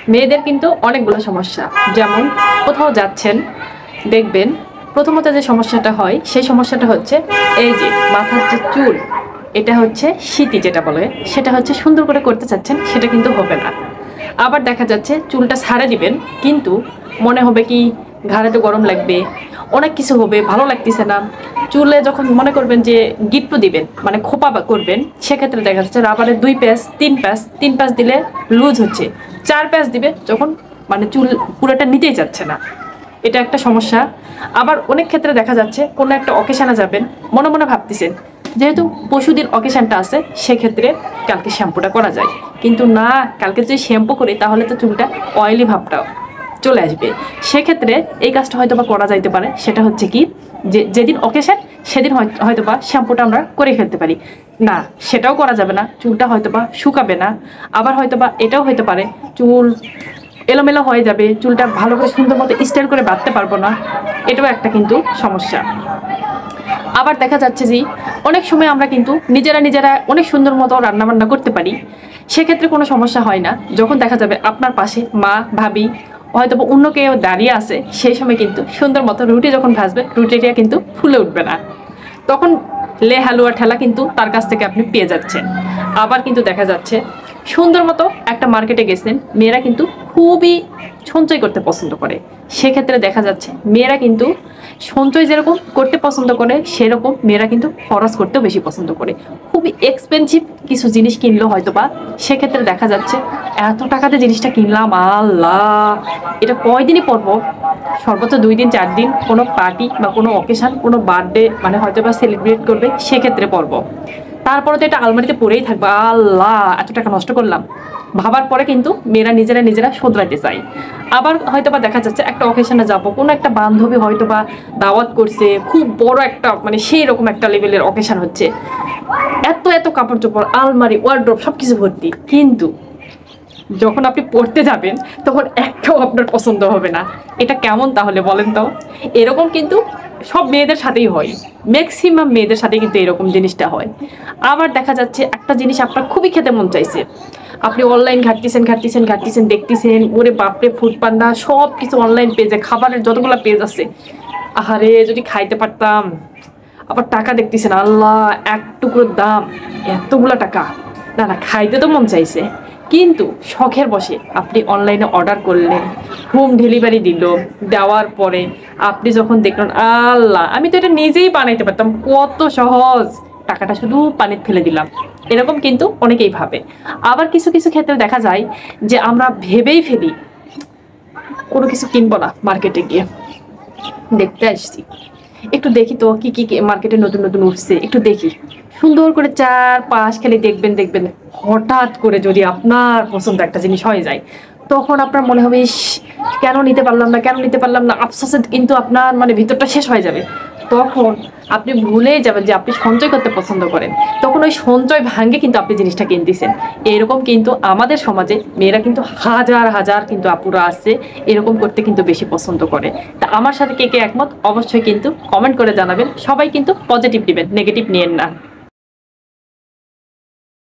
মেয়েদের কিন্তু অনেকগুলো সমস্যা, যেমন কোথাও যাচ্ছেন দেখবেন প্রথমত যে সমস্যাটা হয় সেই সমস্যাটা হচ্ছে এই যে মাথার যে চুল, এটা হচ্ছে সিঁথি যেটা বলে, সেটা হচ্ছে সুন্দর করে করতে চাচ্ছেন, সেটা কিন্তু হবে না। আবার দেখা যাচ্ছে চুলটা ছাড়ে দিবেন, কিন্তু মনে হবে কি ঘাড়ে তো গরম লাগবে, অনেক কিছু হবে, ভালো লাগতেছে না। চুলে যখন মনে করবেন যে গিট্টু দিবেন মানে খোপা করবেন, সেক্ষেত্রে দেখা যাচ্ছে রাবারের 2 প্যাচ 3 প্যাচ 3 প্যাচ দিলে লুজ হচ্ছে, 4 প্যাচ দিবে যখন মানে চুল পুরোটা নিতেই যাচ্ছে না, এটা একটা সমস্যা। আবার অনেক ক্ষেত্রে দেখা যাচ্ছে কোনো একটা অকেশানে যাবেন, মনে মনে ভাবতেছেন যেহেতু পশুদের অকেশানটা আছে সেক্ষেত্রে কালকে শ্যাম্পুটা করা যায়, কিন্তু না, কালকে যদি শ্যাম্পু করি তাহলে তো চুলটা অয়েলি ভাবটা চলে আসবে। সেক্ষেত্রে এই কাজটা হয়তো বা করা যাইতে পারে, সেটা হচ্ছে কি যে যেদিন অকেশন সেদিন হয়তো বা শ্যাম্পুটা আমরা করে ফেলতে পারি। না, সেটাও করা যাবে না, চুলটা হয়তো বা শুকাবে না। আবার হয়তো বা এটাও হতে পারে চুল এলোমেলো হয়ে যাবে, চুলটা ভালো করে সুন্দর মতো স্টাইল করে বাঁধতে পারবো না, এটাও একটা কিন্তু সমস্যা। আবার দেখা যাচ্ছে যে অনেক সময় আমরা কিন্তু নিজেরা অনেক সুন্দর মতো রান্নাবান্না করতে পারি, সেক্ষেত্রে কোনো সমস্যা হয় না। যখন দেখা যাবে আপনার পাশে মা ভাবি হয়তো অন্য কেউ দাঁড়িয়ে আছে, সেই সময় কিন্তু সুন্দর মতো রুটি যখন ভাজবে রুটিটা কিন্তু ফুলে উঠবে না, তখন লে হালুয়া ঠেলা কিন্তু তার কাছ থেকে আপনি পেয়ে যাচ্ছেন। আবার কিন্তু দেখা যাচ্ছে সুন্দর মতো একটা মার্কেটে গেছেন, মেয়েরা কিন্তু খুবই সঞ্চয় করতে পছন্দ করে, সেক্ষেত্রে দেখা যাচ্ছে মেয়েরা কিন্তু সঞ্চয় যেরকম করতে পছন্দ করে সেরকম মেয়েরা কিন্তু খরচ করতেও বেশি পছন্দ করে। খুবই এক্সপেন্সিভ কিছু জিনিস কিনলো হয়তো বা, সেক্ষেত্রে দেখা যাচ্ছে এত টাকাতে জিনিসটা কিনলাম, আল্লাহ এটা কয়দিনই পরবো, সর্বোচ্চ 2 দিন 4 দিন, কোনো পার্টি বা কোনো অকেশন, কোনো বার্থডে মানে হয়তো বা সেলিব্রেট করবে সেক্ষেত্রে পরবো, তারপরে তো এটা আলমারিতে পড়েই থাকবে, আল্লাহ এত টাকা নষ্ট করলাম ভাবার পরে কিন্তু মেয়েরা নিজেরা শোধরাইতে চায়। আবার হয়তো বা দেখা যাচ্ছে একটা অকেশনে যাবো, কোনো একটা বান্ধবী হয়তো বা দাওয়াত করছে, খুব বড় একটা মানে সেই রকম একটা লেভেলের অকেশন হচ্ছে, এত কাপড় চোপড় আলমারি ওয়ার্ড্রোব সবকিছু ভর্তি, কিন্তু যখন আপনি পড়তে যাবেন তখন একটাও আপনার পছন্দ হবে না। এটা কেমন তাহলে বলেন তো? এরকম কিন্তু সব মেয়েদের সাথেই হয়, ম্যাক্সিমাম মেয়েদের সাথে কিন্তু এরকম জিনিসটা হয়। আবার দেখা যাচ্ছে একটা জিনিস আপনার খুবই খেতে মন চাইছে, আপনি অনলাইন ঘাটতেছেন দেখতেছেন, ওরে বাপরে ফুড পান্ডা সব কিছু অনলাইন পেজে খাবারের যতগুলো পেজ আছে, আহারে যদি খাইতে পারতাম। আবার টাকা দেখতেছেন, আল্লাহ এক টুকরোর দাম এতগুলো টাকা, না খাইতে তো মন চাইছে, কিন্তু শখের বসে আপনি অনলাইনে অর্ডার করলেন, হোম ডেলিভারি দিল, দেওয়ার পরে আপনি যখন দেখলেন আল্লাহ আমি তো এটা নিজেই বানাইতে পারতাম, কত সহজ, টাকাটা শুধু পানিতে ফেলে দিলাম, এরকম কিন্তু অনেকেই ভাবে। আবার কিছু ক্ষেত্রে দেখা যায় যে আমরা ভেবেই ফেলি কোনো কিছু কিনবো না, মার্কেটে গিয়ে দেখতে আসছি একটু দেখি তো কি কি মার্কেটে নতুন উঠছে, একটু দেখি, সুন্দর করে 4-5 খালি দেখবেন, হঠাৎ করে যদি আপনার পছন্দ একটা জিনিস হয়ে যায়, তখন আপনার মনে হবে ইস কেন নিতে পারলাম না, আফসোসে কিন্তু আপনার মানে ভিতরটা শেষ হয়ে যাবে। তখন আপনি ভুলেই যাবেন যে আপনি সঞ্চয় করতে পছন্দ করেন, তখন ওই সঞ্চয় ভাঙ্গে কিন্তু আপনি জিনিসটা কিনতেছেন। এরকম কিন্তু আমাদের সমাজে মেয়েরা কিন্তু হাজার কিন্তু আপুরা আছে, এরকম করতে কিন্তু বেশি পছন্দ করে। তা আমার সাথে কে একমত অবশ্যই কিন্তু কমেন্ট করে জানাবেন। সবাই কিন্তু পজিটিভ দিবেন, নেগেটিভ নিয়েন না।